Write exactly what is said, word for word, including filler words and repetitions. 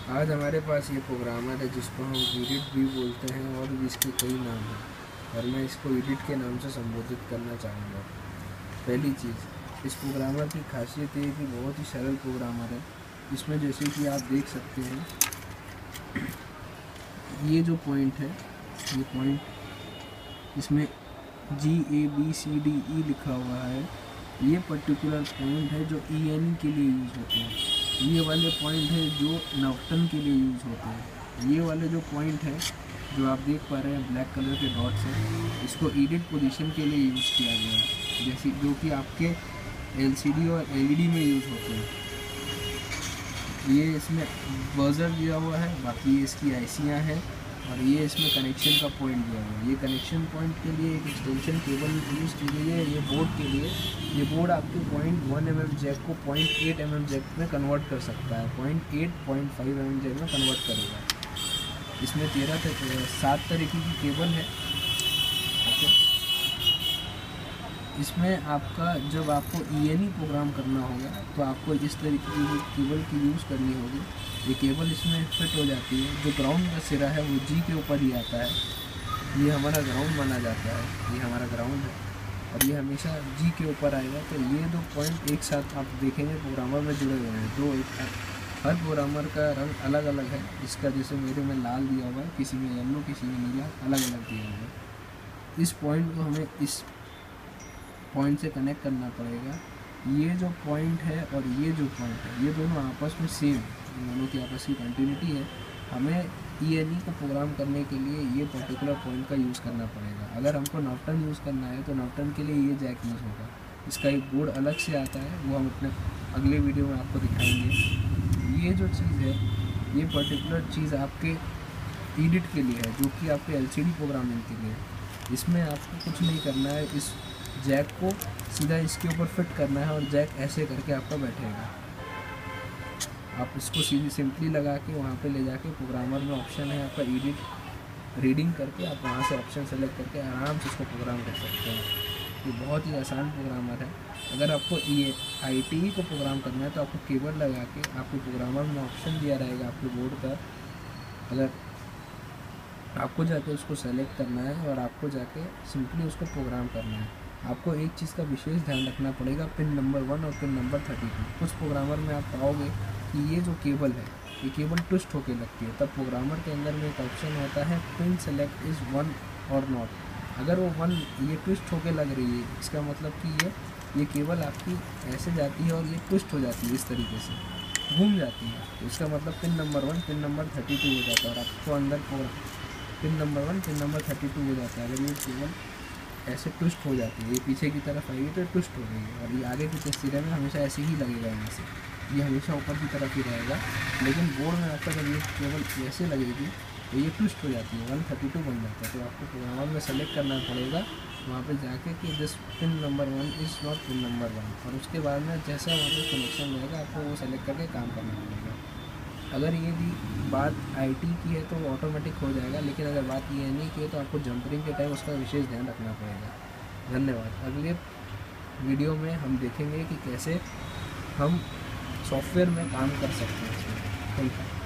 आज हमारे पास ये प्रोग्रामर है जिसको हम वीडिट भी बोलते हैं और भी इसके कई नाम हैं, और मैं इसको वीडिट के नाम से संबोधित करना चाहूँगा। पहली चीज़, इस प्रोग्रामर की खासियत ये है कि बहुत ही सरल प्रोग्रामर है। इसमें जैसे कि आप देख सकते हैं, ये जो पॉइंट है, ये पॉइंट इसमें जी A B C D E लिखा हुआ है, ये पर्टिकुलर पॉइंट है जो ई एन के लिए यूज़ होते हैं। ये वाले पॉइंट है जो नॉर्टन के लिए यूज़ होते हैं। ये वाले जो पॉइंट है जो आप देख पा रहे हैं ब्लैक कलर के डॉट्स हैं, इसको एडिट पोजीशन के लिए यूज़ किया गया है, जैसे जो कि आपके एलसीडी और एलईडी में यूज़ होते हैं। ये इसमें बजर दिया हुआ है, बाकी ये इसकी आईसियाँ हैं, और ये इसमें कनेक्शन का पॉइंट दिया हुआ है। ये कनेक्शन पॉइंट के लिए एक एक्सटेंशन केबल यूज़ की गई है। ये बोर्ड के लिए, ये बोर्ड आपके point one M M jack को point eight M M jack में कन्वर्ट कर सकता है, point eight point five M M jack में कन्वर्ट करेगा। इसमें तेरह तक सात तरीके की केबल है। ओके, इसमें आपका जब आपको ई एन ई प्रोग्राम करना होगा तो आपको इस तरीके की केबल की यूज़ करनी होगी। ये केबल इसमें फिट हो जाती है। जो ग्राउंड का सिरा है वो जी के ऊपर ही आता है। ये हमारा ग्राउंड माना जाता है, ये हमारा ग्राउंड है और ये हमेशा जी के ऊपर आएगा। तो ये दो पॉइंट एक साथ आप देखेंगे प्रोग्रामर में जुड़े हुए हैं। दो एक हर प्रोग्रामर का रंग अलग अलग है। इसका जैसे मेरे में लाल दिया हुआ है, किसी में येलो, किसी में नीला, अलग अलग दिया हुआ है। इस पॉइंट को हमें इस पॉइंट से कनेक्ट करना पड़ेगा। ये जो पॉइंट है और ये जो पॉइंट है, ये दोनों आपस में सेम, इन दोनों की आपस की कंटिन्यूटी है। हमें ई एन ई को प्रोग्राम करने के लिए ये पर्टिकुलर पॉइंट का यूज़ करना पड़ेगा। अगर हमको नॉर्टन यूज़ करना है तो नॉर्टन के लिए ये जैक यूज़ होगा। इसका एक बोर्ड अलग से आता है, वो हम अपने अगले वीडियो में आपको दिखाएंगे। ये जो चीज़ है, ये पर्टिकुलर चीज़ आपके एडिट के लिए है, जो कि आपके एल सी डी प्रोग्रामिंग के लिए है। इसमें आपको कुछ नहीं करना है, इस जैक को सीधा इसके ऊपर फिट करना है और जैक ऐसे करके आपका बैठेगा। आप इसको सीधी सिंपली लगा के वहाँ पे ले जाके प्रोग्रामर में ऑप्शन है आपका एडिट, रीडिंग करके आप वहाँ से ऑप्शन सेलेक्ट करके आराम से इसको प्रोग्राम कर सकते हैं। ये बहुत ही आसान प्रोग्रामर है। अगर आपको ये आई टी ई को प्रोग्राम करना है तो आपको केबल लगा के आपको प्रोग्रामर में ऑप्शन दिया रहेगा आपके बोर्ड पर। अगर आपको जाके उसको सेलेक्ट करना है और आपको जाके सिंपली उसको प्रोग्राम करना है। आपको एक चीज़ का विशेष ध्यान रखना पड़ेगा, पिन नंबर वन और पिन नंबर थर्टी टू। कुछ प्रोग्रामर में आप पाओगे कि ये जो केबल है, ये केबल ट्विस्ट होके लगती है। तब प्रोग्रामर के अंदर में एक ऑप्शन होता है पिन सेलेक्ट इज़ वन और नॉट। अगर वो वन ये ट्विस्ट होके लग रही है, इसका मतलब कि ये ये केबल आपकी ऐसे जाती है और ये ट्विस्ट हो जाती है, इस तरीके से घूम जाती है। तो इसका मतलब pin number one pin number thirty two हो जाता है और आपको अंदर pin number one pin number thirty two हो जाता है। अगर ये केबल ऐसे ट्विस्ट हो जाती है, ये पीछे की तरफ आएगी तो ट्विस्ट हो गई है, और ये आगे के सिरे में हमेशा ऐसे ही लगेगा, यहाँ से ये हमेशा ऊपर की तरफ ही रहेगा। लेकिन बोर्ड में आपका जब ये केबल ऐसे लगेगी तो ये ट्विस्ट हो जाती है, वन थर्टी टू बन जाता है। तो आपको प्रोग्रामर में सेलेक्ट करना पड़ेगा वहाँ पे जाके कि this pin number one is not pin number one, और उसके बाद में जैसा वहाँ पर कनेक्शन रहेगा आपको वो सेलेक्ट करके काम करना पड़ेगा। अगर ये भी बात आई टी की है तो वो ऑटोमेटिक हो जाएगा, लेकिन अगर बात ई एन ई की है तो आपको जंपरिंग के टाइम उसका विशेष ध्यान रखना पड़ेगा। धन्यवाद। अगले वीडियो में हम देखेंगे कि कैसे हम सॉफ्टवेयर में काम कर सकते हैं इसमें। Thank you.